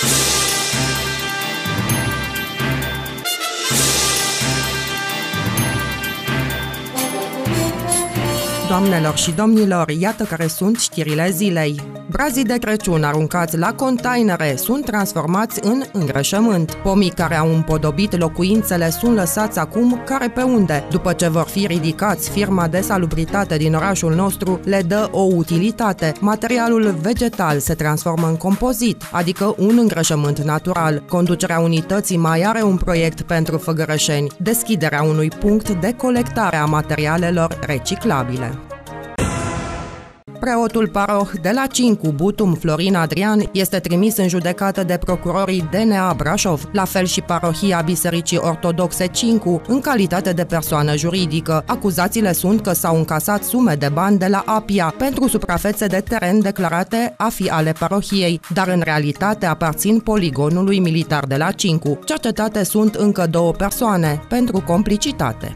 Doamnelor și domnilor, iată care sunt știrile zilei. Brazii de Crăciun aruncați la containere sunt transformați în îngrășământ. Pomii care au împodobit locuințele sunt lăsați acum care pe unde. După ce vor fi ridicați, firma de salubritate din orașul nostru le dă o utilitate. Materialul vegetal se transformă în compozit, adică un îngrășământ natural. Conducerea unității mai are un proiect pentru făgărășeni, deschiderea unui punct de colectare a materialelor reciclabile. Preotul paroh de la Cincu, Butum, Florin Adrian, este trimis în judecată de procurorii DNA Brașov, la fel și parohia Bisericii Ortodoxe Cincu, în calitate de persoană juridică. Acuzațiile sunt că s-au încasat sume de bani de la APIA pentru suprafețe de teren declarate a fi ale parohiei, dar în realitate aparțin poligonului militar de la Cincu. Cercetate sunt încă 2 persoane pentru complicitate.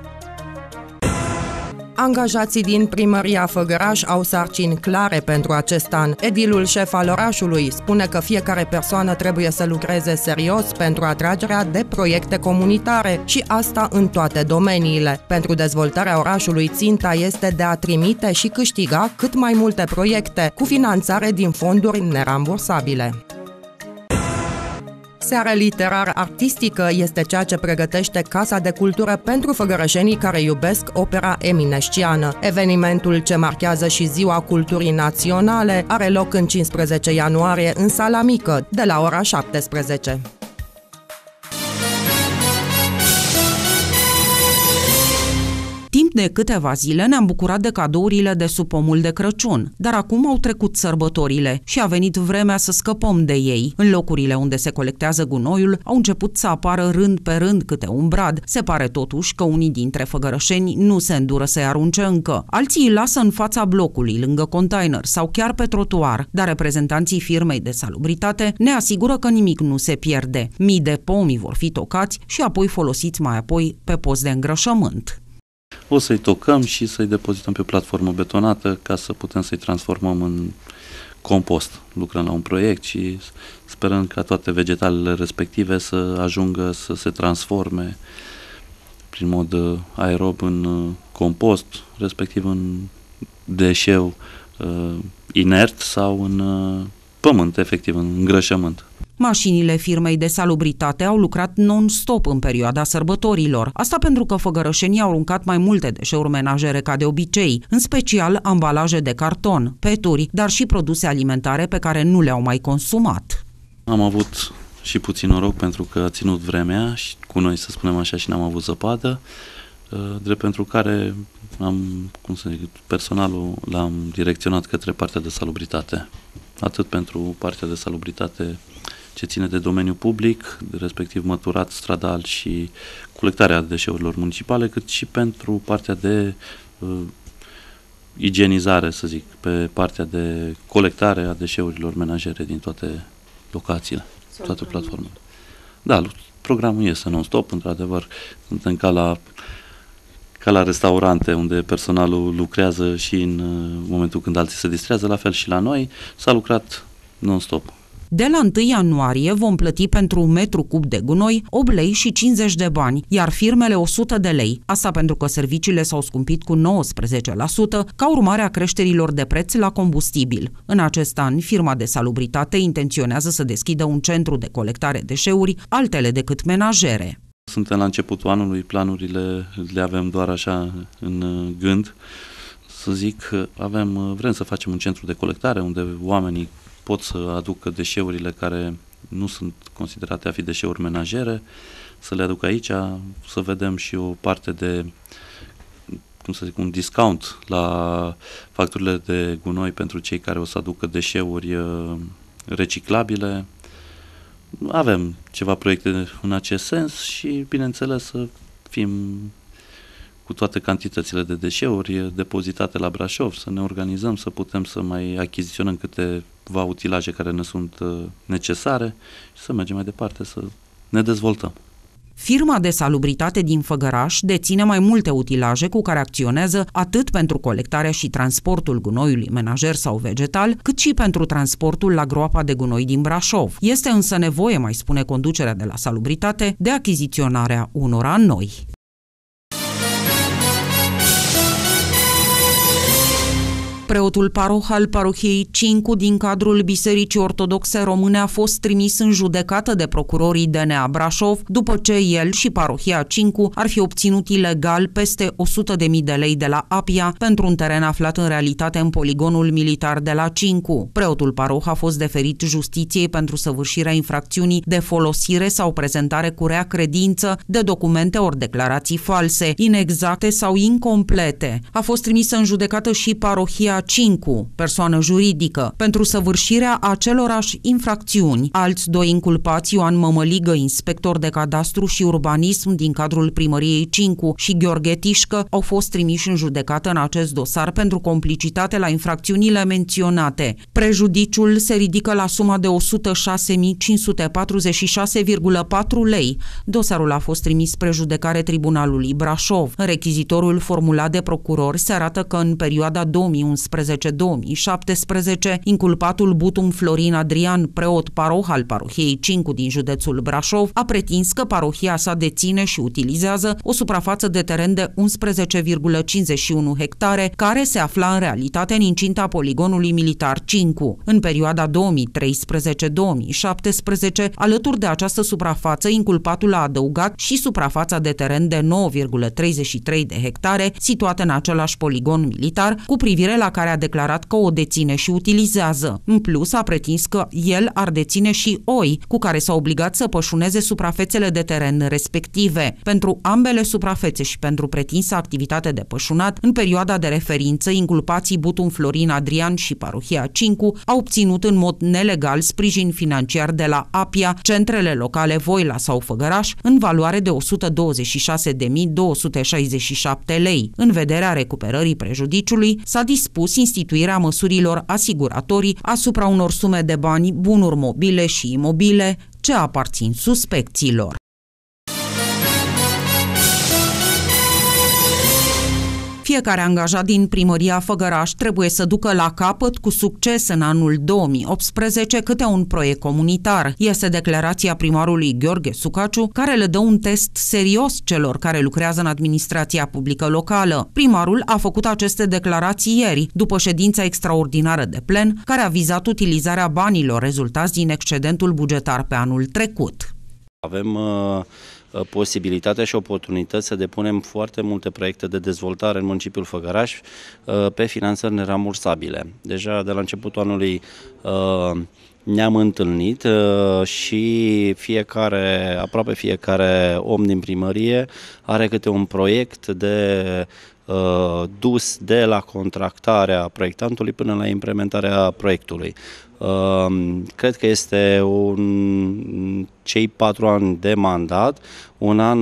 Angajații din primăria Făgăraș au sarcini clare pentru acest an. Edilul șef al orașului spune că fiecare persoană trebuie să lucreze serios pentru atragerea de proiecte comunitare și asta în toate domeniile. Pentru dezvoltarea orașului, ținta este de a trimite și câștiga cât mai multe proiecte cu finanțare din fonduri nerambursabile. Seara literar-artistică este ceea ce pregătește Casa de Cultură pentru făgărășenii care iubesc opera eminesciană. Evenimentul, ce marchează și Ziua Culturii Naționale, are loc în 15 ianuarie în Sala Mică, de la ora 17. Timp de câteva zile ne-am bucurat de cadourile de sub pomul de Crăciun, dar acum au trecut sărbătorile și a venit vremea să scăpăm de ei. În locurile unde se colectează gunoiul au început să apară rând pe rând câte un brad. Se pare totuși că unii dintre făgărășeni nu se îndură să-i arunce încă. Alții îi lasă în fața blocului, lângă container sau chiar pe trotuar, dar reprezentanții firmei de salubritate ne asigură că nimic nu se pierde. Mii de pomi vor fi tocați și apoi folosiți mai apoi pe post de îngrășământ. O să-i tocăm și să-i depozităm pe o platformă betonată ca să putem să-i transformăm în compost. Lucrăm la un proiect și sperăm ca toate vegetalele respective să ajungă să se transforme prin mod aerob în compost, respectiv în deșeu inert sau în pământ, efectiv, în îngrășământ. Mașinile firmei de salubritate au lucrat non-stop în perioada sărbătorilor. Asta pentru că făgărășenii au aruncat mai multe deșeuri menajere ca de obicei, în special ambalaje de carton, peturi, dar și produse alimentare pe care nu le-au mai consumat. Am avut și puțin noroc pentru că a ținut vremea și cu noi, să spunem așa, și n-am avut zăpadă, drept pentru care personalul l-am direcționat către partea de salubritate. Atât pentru partea de salubritate ce ține de domeniul public, respectiv măturat stradal și colectarea deșeurilor municipale, cât și pentru partea de igienizare, să zic, pe partea de colectare a deșeurilor menajere din toate locațiile, toate platformele. Da, programul este non-stop, într-adevăr, suntem ca la restaurante unde personalul lucrează și în momentul când alții se distrează, la fel și la noi, s-a lucrat non-stop. De la 1 ianuarie vom plăti pentru 1 metru cub de gunoi 8 lei și 50 de bani, iar firmele 100 de lei. Asta pentru că serviciile s-au scumpit cu 19% ca urmare a creșterilor de preț la combustibil. În acest an, firma de salubritate intenționează să deschidă un centru de colectare deșeuri, altele decât menajere. Suntem la începutul anului, planurile le avem doar așa în gând. Să zic, vrem să facem un centru de colectare unde oamenii pot să aducă deșeurile care nu sunt considerate a fi deșeuri menajere, să le aducă aici, să vedem și o parte de, un discount la facturile de gunoi pentru cei care o să aducă deșeuri reciclabile. Avem ceva proiecte în acest sens și, bineînțeles, să fim cu toate cantitățile de deșeuri depozitate la Brașov, să ne organizăm, să putem să mai achiziționăm câteva utilaje care ne sunt necesare și să mergem mai departe, să ne dezvoltăm. Firma de salubritate din Făgăraș deține mai multe utilaje cu care acționează atât pentru colectarea și transportul gunoiului menajer sau vegetal, cât și pentru transportul la groapa de gunoi din Brașov. Este însă nevoie, mai spune conducerea de la salubritate, de achiziționarea unora noi. Preotul paroh al parohiei Cincu din cadrul Bisericii Ortodoxe Române a fost trimis în judecată de procurorii DNA Brașov după ce el și parohia Cincu ar fi obținut ilegal peste 100.000 de lei de la APIA pentru un teren aflat în realitate în poligonul militar de la Cincu. Preotul paroh a fost deferit justiției pentru săvârșirea infracțiunii de folosire sau prezentare cu rea credință de documente ori declarații false, inexacte sau incomplete. A fost trimisă în judecată și parohia Cincu, persoană juridică, pentru săvârșirea acelorași infracțiuni. Alți doi inculpați, Ioan Mămăligă, inspector de cadastru și urbanism din cadrul primăriei Cincu, și Gheorghe Tișcă, au fost trimiși în judecată în acest dosar pentru complicitate la infracțiunile menționate. Prejudiciul se ridică la suma de 106.546,4 lei. Dosarul a fost trimis spre judecare Tribunalului Brașov. În rechizitorul formulat de procurori se arată că în perioada 2011-2017, inculpatul Butum Florin Adrian, preot paroh al parohiei Cincu din județul Brașov, a pretins că parohia sa deține și utilizează o suprafață de teren de 11,51 hectare, care se afla în realitate în incinta poligonului militar Cincu. În perioada 2013-2017, alături de această suprafață, inculpatul a adăugat și suprafața de teren de 9,33 de hectare, situată în același poligon militar, cu privire la care a declarat că o deține și utilizează. În plus, a pretins că el ar deține și oi, cu care s-a obligat să pășuneze suprafețele de teren respective. Pentru ambele suprafețe și pentru pretinsă activitate de pășunat, în perioada de referință, inculpații Butum Florin Adrian și parohia Cincu au obținut în mod nelegal sprijin financiar de la APIA, centrele locale Voila sau Făgăraș, în valoare de 126.267 lei. În vederea recuperării prejudiciului, s-a dispus instituirea măsurilor asiguratorii asupra unor sume de bani, bunuri mobile și imobile ce aparțin suspecților. Fiecare angajat din primăria Făgăraș trebuie să ducă la capăt cu succes în anul 2018 câte un proiect comunitar. Este declarația primarului Gheorghe Sucaciu, care le dă un test serios celor care lucrează în administrația publică locală. Primarul a făcut aceste declarații ieri, după ședința extraordinară de plen, care a vizat utilizarea banilor rezultați din excedentul bugetar pe anul trecut. Avem posibilitatea și oportunități să depunem foarte multe proiecte de dezvoltare în municipiul Făgăraș pe finanțări nerambursabile. Deja de la începutul anului ne-am întâlnit și aproape fiecare om din primărie are câte un proiect de dus de la contractarea proiectantului până la implementarea proiectului. Cred că este cei 4 ani de mandat, un an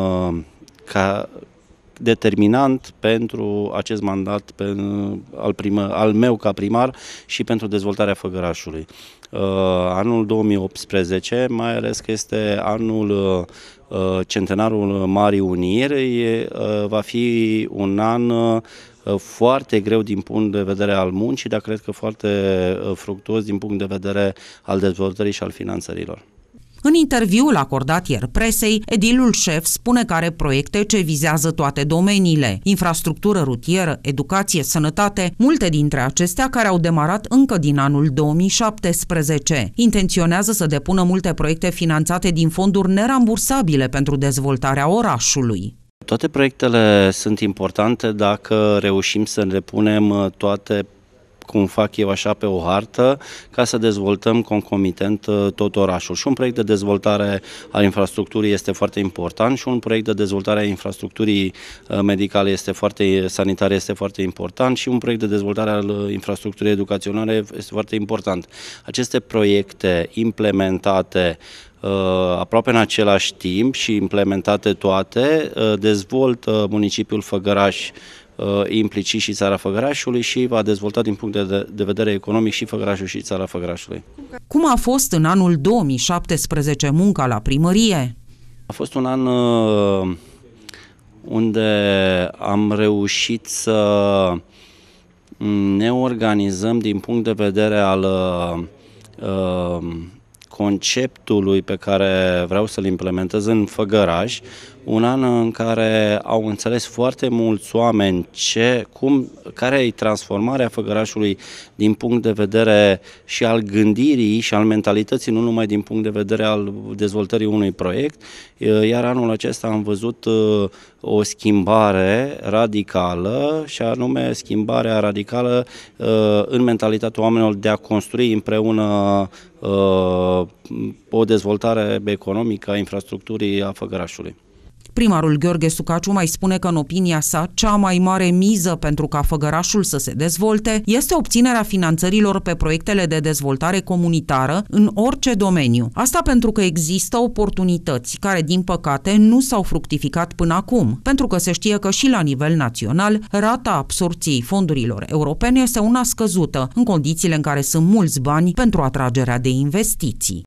determinant pentru acest mandat al meu ca primar și pentru dezvoltarea Făgărașului. Anul 2018, mai ales că este anul centenarul Marii Uniri, va fi un an foarte greu din punct de vedere al muncii, dar cred că foarte fructuos din punct de vedere al dezvoltării și al finanțărilor. În interviul acordat ieri presei, edilul șef spune că are proiecte ce vizează toate domeniile: infrastructură rutieră, educație, sănătate, multe dintre acestea care au demarat încă din anul 2017. Intenționează să depună multe proiecte finanțate din fonduri nerambursabile pentru dezvoltarea orașului. Toate proiectele sunt importante dacă reușim să le punem toate, cum fac eu așa, pe o hartă, ca să dezvoltăm concomitent tot orașul. Și un proiect de dezvoltare a infrastructurii este foarte important și un proiect de dezvoltare a infrastructurii medicale sanitare este foarte important și un proiect de dezvoltare al infrastructurii educaționale este foarte important. Aceste proiecte implementate aproape în același timp și implementate toate, dezvoltă municipiul Făgăraș, implicit și țara Făgărașului, și va dezvolta din punct de vedere economic și Făgărașul și țara Făgărașului. Cum a fost în anul 2017 munca la primărie? A fost un an unde am reușit să ne organizăm din punct de vedere al conceptului pe care vreau să-l implementez în Făgăraș, un an în care au înțeles foarte mulți oameni care e transformarea Făgărașului din punct de vedere și al gândirii și al mentalității, nu numai din punct de vedere al dezvoltării unui proiect, iar anul acesta am văzut o schimbare radicală, și anume schimbarea radicală în mentalitatea oamenilor de a construi împreună o dezvoltare economică a infrastructurii a Făgărașului. Primarul Gheorghe Sucaciu mai spune că, în opinia sa, cea mai mare miză pentru ca Făgărașul să se dezvolte este obținerea finanțărilor pe proiectele de dezvoltare comunitară în orice domeniu. Asta pentru că există oportunități care, din păcate, nu s-au fructificat până acum, pentru că se știe că și la nivel național rata absorbției fondurilor europene este una scăzută, în condițiile în care sunt mulți bani pentru atragerea de investiții.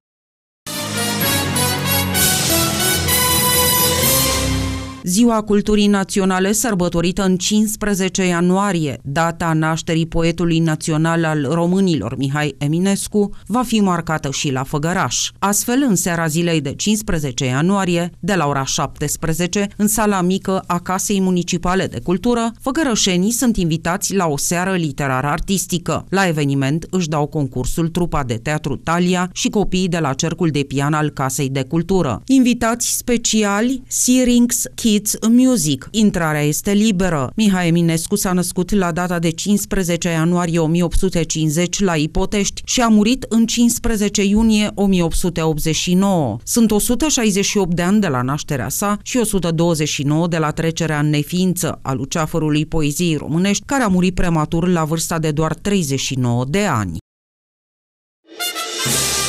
Ziua Culturii Naționale, sărbătorită în 15 ianuarie, data nașterii poetului național al românilor Mihai Eminescu, va fi marcată și la Făgăraș. Astfel, în seara zilei de 15 ianuarie, de la ora 17, în sala mică a Casei Municipale de Cultură, făgărășenii sunt invitați la o seară literar-artistică. La eveniment își dau concursul trupa de teatru Talia și copiii de la Cercul de Pian al Casei de Cultură. Invitați speciali, Syrinx Kids Music. Intrarea este liberă. Mihai Eminescu s-a născut la data de 15 ianuarie 1850 la Ipotești și a murit în 15 iunie 1889. Sunt 168 de ani de la nașterea sa și 129 de la trecerea în neființă a luceafărului poeziei românești, care a murit prematur la vârsta de doar 39 de ani.